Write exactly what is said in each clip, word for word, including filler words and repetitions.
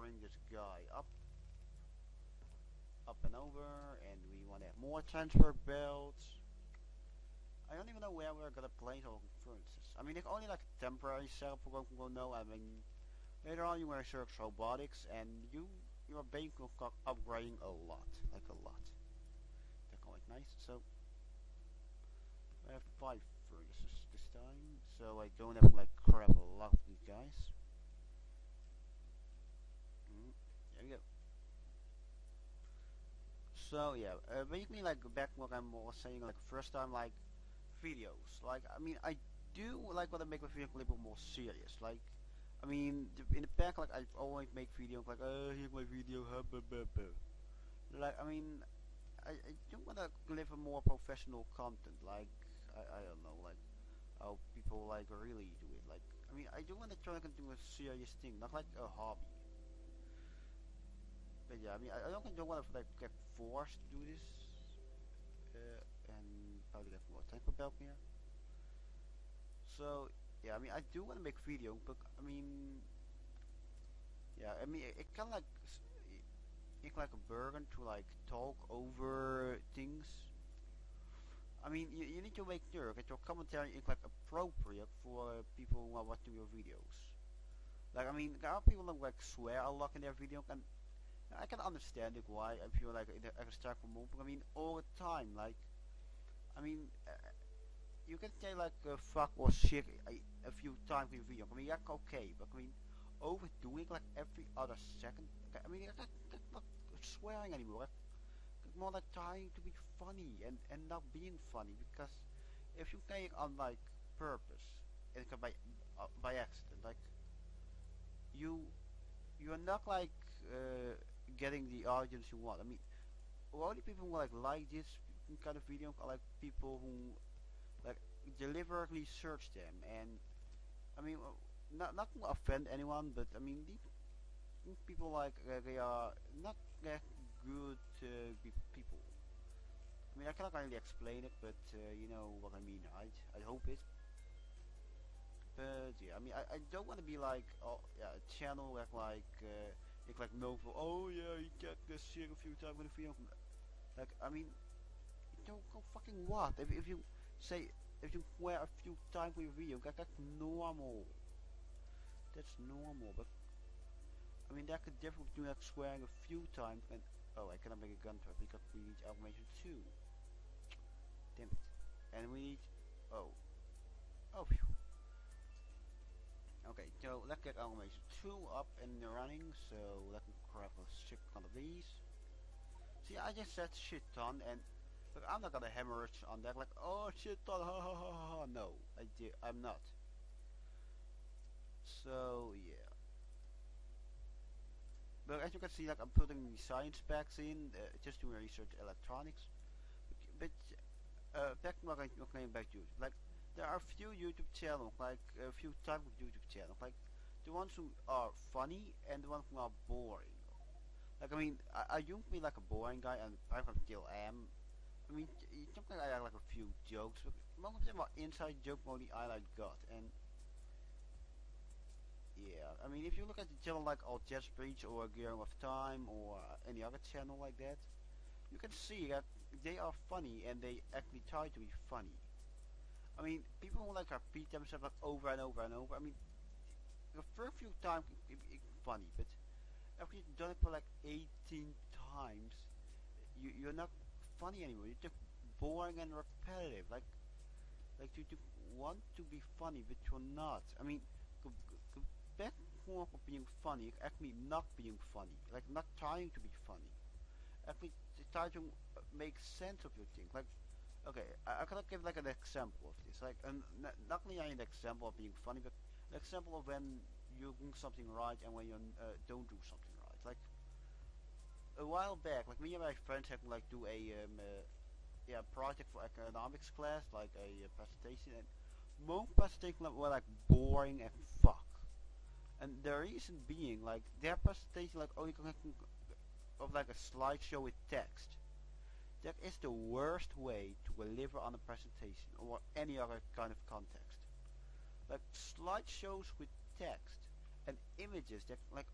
bring this guy up, up and over, and we want to have more transfer belts. I don't even know where we're gonna place our furnaces. I mean, it's only like a temporary setup for what we'll know. I mean, later on you will search robotics, and you your bank will start upgrading a lot, like a lot. That's quite nice. So I have five furnaces this time, so I don't have to like crap a lot of these guys. Mm, there we go. So yeah, uh, basically like back what I was saying, like first time like videos. Like I mean, I do like want to make my video a little bit more serious. Like I mean, in the back, like I always make videos like, oh, here's my video, huh, buh, buh, buh. Like I mean, I, I do want to deliver more professional content. Like I, I don't know, like how people like really do it. Like I mean, I do want to turn it into a serious thing, not like a hobby. But yeah, I mean, I, I don't think I want to like get forced to do this, uh, and probably get more time for belt here. So yeah, I mean, I do want to make video, but I mean, yeah, I mean, it, it kind of like it's like a burden to like talk over things. I mean, you, you need to make sure that your commentary is like appropriate for uh, people who are watching your videos. Like, I mean, there are people that like swear a lot in their videos, and I can understand it why. I feel like I can start from moving. I mean, all the time. Like, I mean, uh, you can say like uh, fuck or shit a, a few times in your video. I mean, that's okay, but I mean, overdoing like every other second. I mean, that's, that's not swearing anymore. It's more like trying to be funny and and not being funny. Because if you say it on like purpose, it can by uh, by accident. Like you you're not like uh, getting the audience you want. I mean, a lot of people who like like this kind of video are like people who like deliberately search them, and I mean, uh, not not to offend anyone, but I mean these people like uh, they are not that good uh, people. I mean, I cannot really explain it, but uh, you know what I mean, right? I hope it. But yeah, I mean, I, I don't want to be like oh yeah, a channel that like uh, it's like no for oh yeah, you get this shit a few times in the video. Like I mean, you don't go fucking what? If if you say if you swear a few times with your video, that, that's normal. That's normal, but I mean that's the difference between like swearing a few times and oh I cannot make a gun trap because we need automation two. Damn it. And we need oh oh phew. Okay, so let's get automation two up and running, so let me grab a shit ton of these. See, I just said shit ton, and look, I'm not gonna hemorrhage on that, like, oh shit ton, ha ha ha ha ha, no, I did, I'm not. So, yeah. But as you can see, like, I'm putting the science packs in, uh, just to research electronics. But, uh, back to what I'm going back to, like, there are a few YouTube channels, like a few type of YouTube channels, like the ones who are funny and the ones who are boring. Like I mean, I, I used to be like a boring guy, and I still am. I mean, sometimes I have like a few jokes, but most of them are inside jokes only I like got. And yeah, I mean, if you look at the channel like All Jets Breach or Gearing of Time or any other channel like that, you can see that they are funny and they actually try to be funny. I mean, people who like repeat themselves like over and over and over. I mean, the first few times it, it, it's funny, but after you've done it for like eighteen times, you you're not funny anymore. You're just boring and repetitive. Like, like you, you want to be funny, but you're not. I mean, the, the best form of being funny is actually not being funny. Like not trying to be funny. Actually, try to make sense of your thing. Like. Okay, I, I cannot give like an example of this. Like, an, not only an example of being funny, but an example of when you do something right and when you uh, don't do something right. Like a while back, like me and my friends had to like do a um, uh, yeah project for economics class, like a uh, presentation, and most presentations were like boring as fuck. And the reason being, like their presentation like only consisted of like a slideshow with text. That is the worst way to deliver on a presentation or any other kind of context. Like slideshows with text and images that like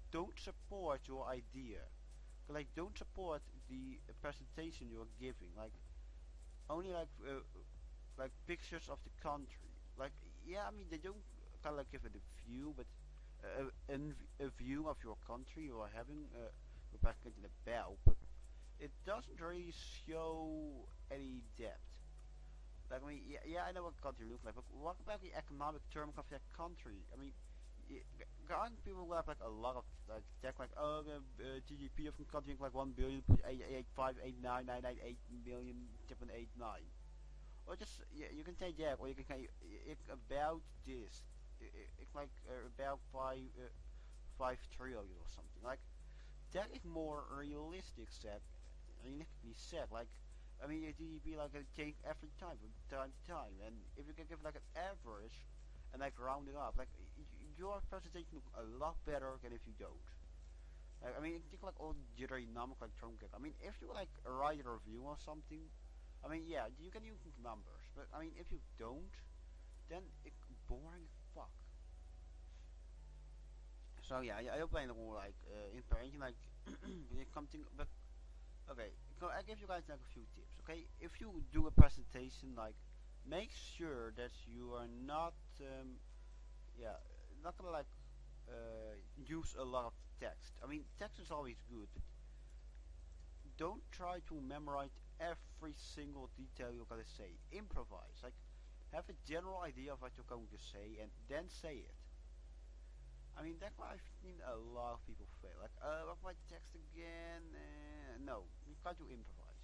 don't support your idea. Like don't support the uh, presentation you're giving. Like only like uh, like pictures of the country. Like yeah, I mean they don't kind of like give it a view, but uh, a, a view of your country you are having uh, represented about, but it doesn't really show any depth. Like I mean, yeah, yeah, I know what country looks like, but what about the economic terms of that country? I mean, y- aren't people who have like a lot of like tech, like oh the uh, G D P of a country is like one billion, eight eight five eight nine nine nine eight million seven eight nine, or just yeah, you can say that, or you can say it's about this. I- I- It's like uh, about five uh, five trillion or something. Like that is more realistic said, realistically said. Like I mean, your G D P like it change every time from time to time, and if you can give like an average and like round it up, like y- y- your presentation look a lot better than if you don't. Like, I mean, think like all jittery number like Trump. I mean, if you like write a review or something, I mean, yeah, you can use numbers, but I mean, if you don't, then it's boring as fuck. So yeah, I, I hope I know like uh, inspiration, like something, but okay, so I give you guys like a few tips. Okay, if you do a presentation, like make sure that you are not, um, yeah, not gonna like uh, use a lot of text. I mean, text is always good, but don't try to memorize every single detail you're gonna say. Improvise. Like, have a general idea of what you're going to say, and then say it. I mean, that's why I've seen a lot of people fail. Like, uh, what's my text again? Uh, no, you try to improvise.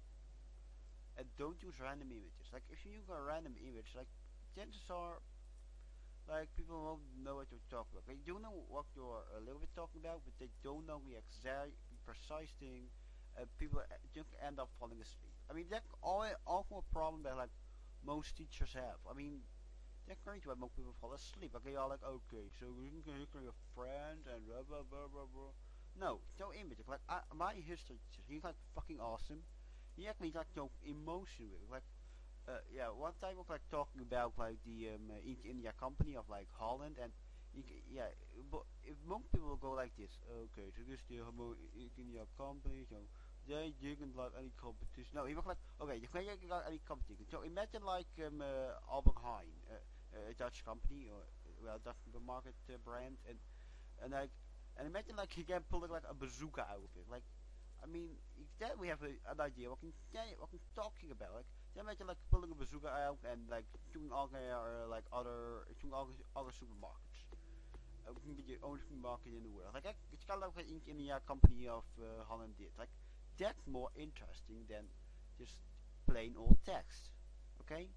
And don't use random images. Like if you use a random image, like chances are like people won't know what you're talking about. They do know what you're a little bit talking about, but they don't know the exact precise thing. Uh, people uh, just end up falling asleep. I mean that's all also a problem that like most teachers have. I mean that's great when most people fall asleep. Like they are like okay, so we can connect with your friend and blah blah blah blah blah. No, no image. Like I, my history teacher, he's like fucking awesome. He actually like no emotion with it. Like uh, yeah, one time I was like talking about like the um, uh, East India company of like Holland, and you ca- yeah, but if most people will go like this, okay, so this is the Homo East India company, so they didn't like any competition. No, he was like, okay, you can't like any competition. So imagine like um, uh, Albert Heijn, uh, uh, a Dutch company or uh, well Dutch supermarket uh, brand, and and like and imagine like he can pull like a bazooka out of it, like. I mean, then we have a, an idea what I'm, what I'm talking about. Like, then imagine like pulling a bazooka out and like doing all uh, like other doing all other supermarkets. Uh, we can be the only supermarket in the world. Like, that- it's kind of like in India company of uh, Holland did. Like, that's more interesting than just plain old text. Okay.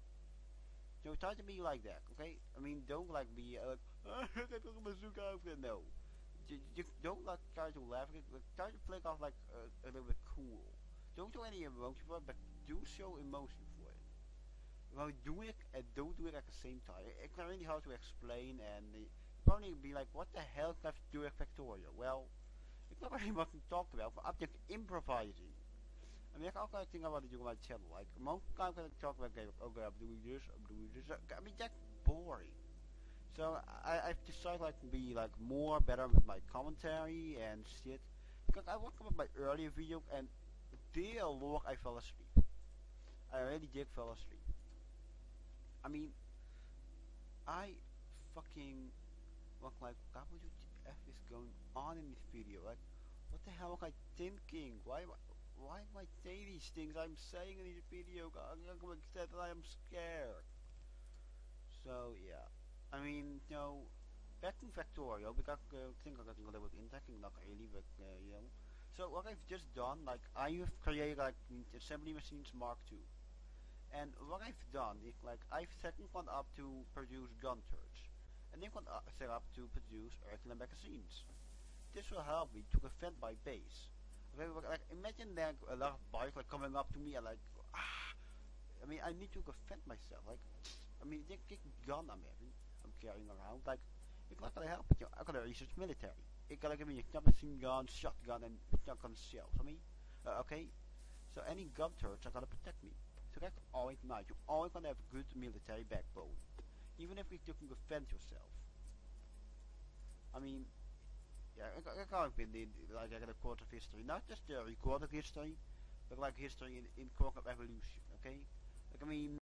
So try to be like that. Okay. I mean, don't like be uh, like I took a bazooka out. No. You, you don't like try to laugh. Like, try to play off like uh, a little bit cool. Don't do any emotion for it, but do show emotion for it. Well, do it and don't do it at the same time. It, it's really hard to explain, and uh, probably be like, what the hell can I do at Factorio? Well, it's not really what I'm talking about. But I'm just improvising. I mean, that's all kind of thing I want to do on my channel. Like, most times when I talk about games, okay, I'm doing this, I'm doing this. I mean, that's boring. So I, I've decided like to be like more better with my commentary and shit. Because I watched some of my earlier videos and dear lord I fell asleep. I really did fall asleep. I mean I fucking was like what would you F is going on in this video? Like what the hell am I thinking? Why am I, why am I saying these things I'm saying in this video? I'm gonna that I am scared. So yeah. I mean, you know, back to Factorio, because uh, I think I'm getting a little bit intacting, not really, but uh, you know. So what I've just done, like I have created like assembly machines Mark two, and what I've done is like I've set one up to produce gun turrets, and then one uh, set up to produce regular magazines. This will help me to defend my base. Okay, like imagine like a lot of bikes like coming up to me and like ah, I mean, I need to defend myself. Like, I mean, the big gun I'm having, I'm carrying around, like, it's not gonna help. You know, I'm gonna research military. It's gonna give me a submachine gun, shotgun, and shotgun shells. I mean, uh, okay. So any gun turrets are gonna protect me. So that's always nice. You're always gonna have a good military backbone, even if you can defend yourself. I mean, yeah, ik, ik kan ook in, in like like the course of history, not just the recorded history, but like history in in course of evolution. Okay, like I mean,